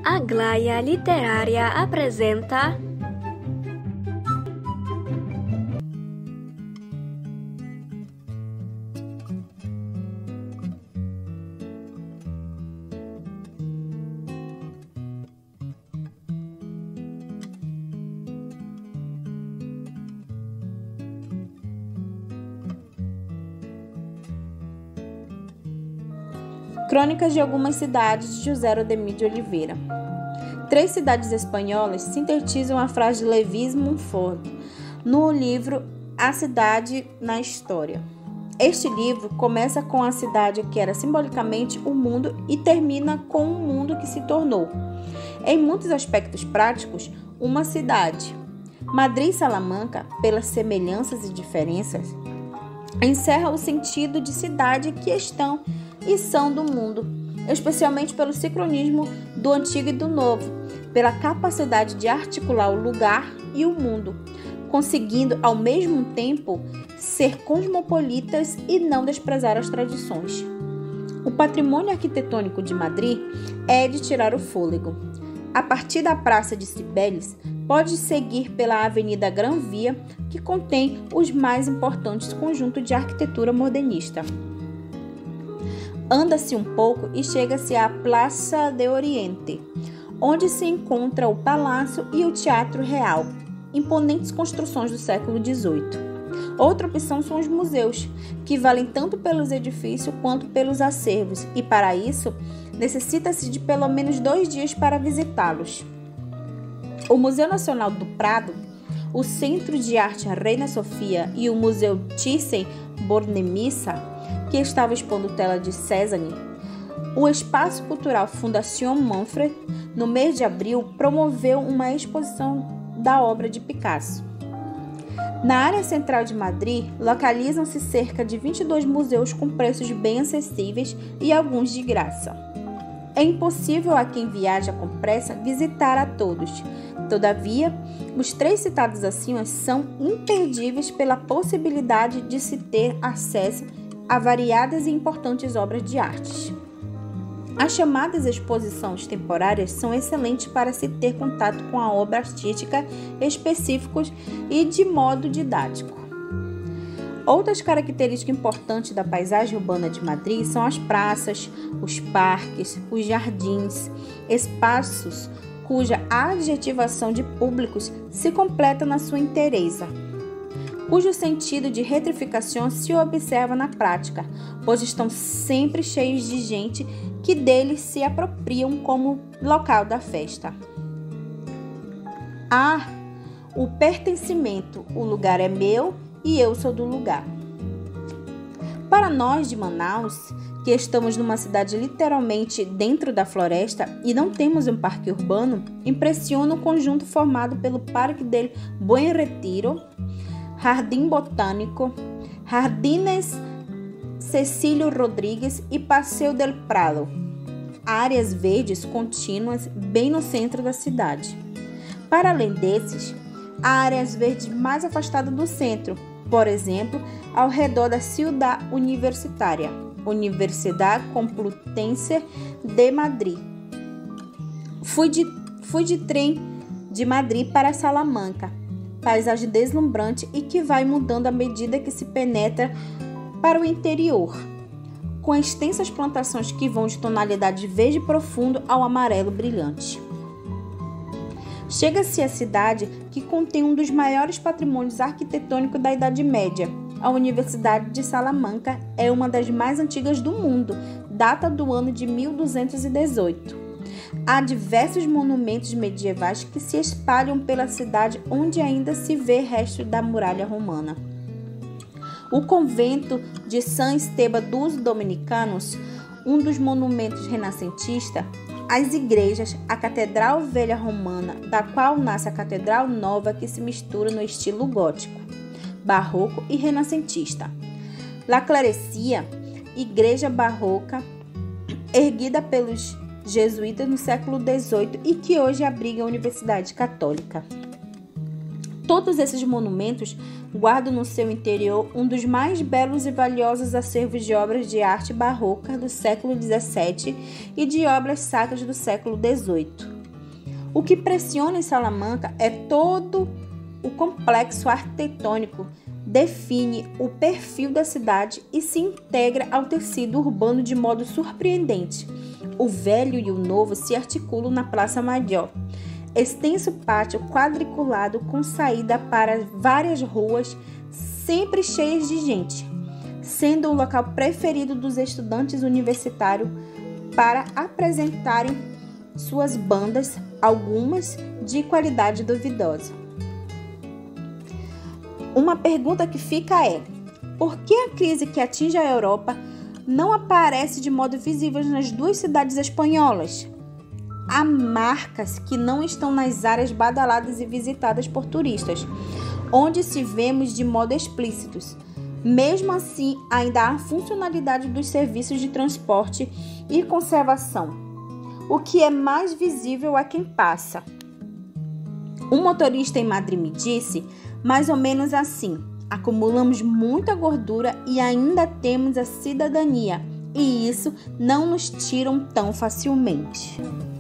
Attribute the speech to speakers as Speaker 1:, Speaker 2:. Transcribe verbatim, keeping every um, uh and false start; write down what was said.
Speaker 1: Aglaia Literária apresenta
Speaker 2: Crônicas de algumas cidades, de José Rodemir de Oliveira. Três cidades espanholas sintetizam a frase de Lewis Mumford no livro A Cidade na História. Este livro começa com a cidade que era simbolicamente o mundo e termina com o mundo que se tornou, em muitos aspectos práticos, uma cidade. Madrid e Salamanca, pelas semelhanças e diferenças, encerra o sentido de cidade que estão e são do mundo, especialmente pelo sincronismo do antigo e do novo, pela capacidade de articular o lugar e o mundo, conseguindo ao mesmo tempo ser cosmopolitas e não desprezar as tradições. O patrimônio arquitetônico de Madrid é de tirar o fôlego. A partir da Praça de Cibeles, pode seguir pela Avenida Gran Via, que contém os mais importantes conjuntos de arquitetura modernista. Anda-se um pouco e chega-se à Plaça de Oriente, onde se encontra o Palácio e o Teatro Real, imponentes construções do século dezoito. Outra opção são os museus, que valem tanto pelos edifícios quanto pelos acervos, e para isso necessita-se de pelo menos dois dias para visitá-los. O Museu Nacional do Prado, o Centro de Arte Reina Sofia e o Museu Thyssen-Bornemisza, que estava expondo tela de Cézanne, o Espaço Cultural Fundación Manfred, no mês de abril, promoveu uma exposição da obra de Picasso. Na área central de Madrid, localizam-se cerca de vinte e dois museus com preços bem acessíveis e alguns de graça. É impossível a quem viaja com pressa visitar a todos. Todavia, os três citados acima são imperdíveis pela possibilidade de se ter acesso a variadas e importantes obras de arte. As chamadas exposições temporárias são excelentes para se ter contato com a obra artística específicos e de modo didático. Outras características importantes da paisagem urbana de Madrid são as praças, os parques, os jardins, espaços cuja adjetivação de públicos se completa na sua inteireza, cujo sentido de retrificação se observa na prática, pois estão sempre cheios de gente que deles se apropriam como local da festa. Há o pertencimento, o lugar é meu e eu sou do lugar. Para nós de Manaus, que estamos numa cidade literalmente dentro da floresta e não temos um parque urbano, impressiona o conjunto formado pelo Parque del Buen Retiro, Jardim Botânico, Jardines Cecílio Rodrigues e Passeio del Prado, áreas verdes contínuas bem no centro da cidade. Para além desses, há áreas verdes mais afastadas do centro, por exemplo, ao redor da Ciudad Universitária, Universidade Complutense de Madrid. Fui de, fui de trem de Madrid para Salamanca, paisagem deslumbrante e que vai mudando à medida que se penetra para o interior, com extensas plantações que vão de tonalidade verde profundo ao amarelo brilhante. Chega-se à cidade que contém um dos maiores patrimônios arquitetônicos da Idade Média. A Universidade de Salamanca é uma das mais antigas do mundo, data do ano de mil duzentos e dezoito. Há diversos monumentos medievais que se espalham pela cidade, onde ainda se vê restos da muralha romana. O convento de San Esteban dos Dominicanos, um dos monumentos renascentistas, as igrejas, a Catedral Velha Romana, da qual nasce a Catedral Nova, que se mistura no estilo gótico, barroco e renascentista. La Clarecia, igreja barroca, erguida pelos jesuítas no século dezoito e que hoje abriga a Universidade Católica. Todos esses monumentos guardam no seu interior um dos mais belos e valiosos acervos de obras de arte barroca do século dezessete e de obras sacras do século dezoito. O que pressiona em Salamanca é todo o complexo arquitetônico, define o perfil da cidade e se integra ao tecido urbano de modo surpreendente. O velho e o novo se articulam na Praça Maior. Extenso pátio quadriculado com saída para várias ruas, sempre cheias de gente, sendo o local preferido dos estudantes universitários para apresentarem suas bandas, algumas de qualidade duvidosa. Uma pergunta que fica é: por que a crise que atinge a Europa não aparece de modo visível nas duas cidades espanholas? Há marcas que não estão nas áreas badaladas e visitadas por turistas, onde se vemos de modo explícito. Mesmo assim, ainda há funcionalidade dos serviços de transporte e conservação. O que é mais visível a quem passa. Um motorista em Madrid me disse mais ou menos assim: acumulamos muita gordura e ainda temos a cidadania, e isso não nos tiram tão facilmente.